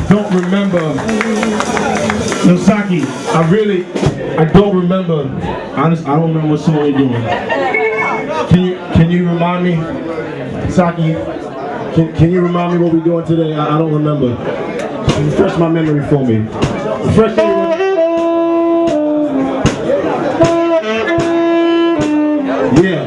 don't remember. No, Saki, I don't remember. Honestly, I don't remember what song you're doing. Can you remind me? Saki, can you remind me what we're doing today? I don't remember. Refresh my memory for me. Refresh my memory. Yeah.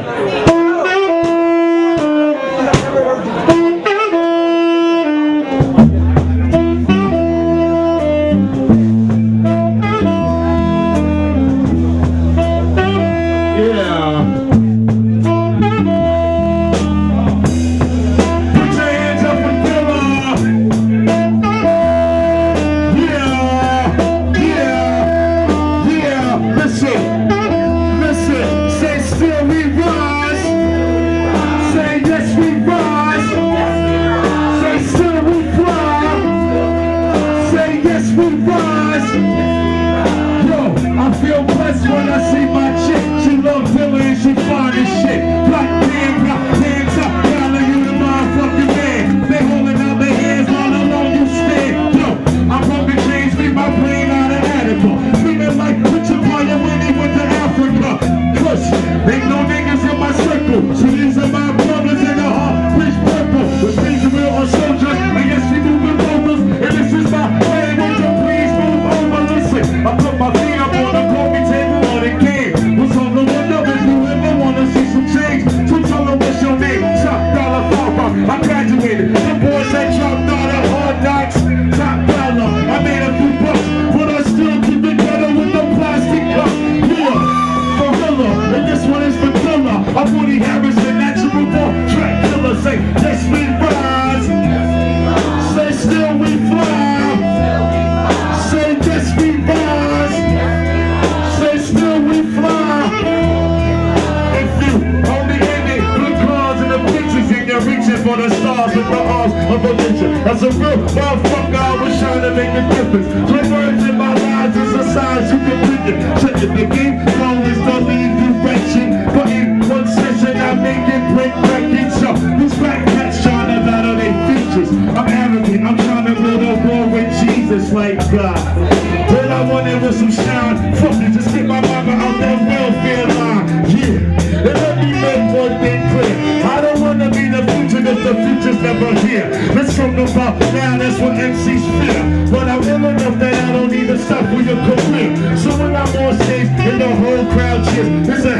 When I see my chick, she loves Dilla and she fine as shit. Black hands up, dollar, you the motherfucking man. They holding out their hands all alone, you stand. Yo, I'm bumping chains, leave my brain out of Attica. Feeling like Richard Pryor when he went to Africa. Push, ain't no niggas in my circle. So these are my brothers in the heart, rich purple. With things real on soldiers, I guess we moving rovers. And this is my way, won't you please move over? Listen, I put my feet up on the coffee table. What's on the window if you ever wanna see some change? So tell them what's your name? Top dollar farmer. I graduated. The boys that dropped out of hard knocks. Top dollar. I made a few bucks, but I still keep it better with the plastic cup. Yeah, Gorilla, and this one is for Dilla. I'm Woody Harrison, natural born track killer. Say, yes we rise. Say, still we fly. Say, yes we rise. Still we fly. If you only in it, put cars in the pictures and you're reaching for the stars with the arms of a ninja. As a real motherfucker, I was trying to make a difference. Play words in my lives is a size you can print it. Check it, the game always don't leave you wretched. But in one session, I make it break records. So these black cats trying to battle their features. I'm arrogant, I'm trying to build a war with Jesus like God. All I wanted was some shine. Fuck it, just get my mama out that welfare line. Yeah, and let me make one thing clear. I don't wanna be the future, cause the future's never here. Let's talk about now, that's what MCs fear. But I'm ill enough that I don't even stop for your career. So when I'm on stage and the whole crowd cheers, it's a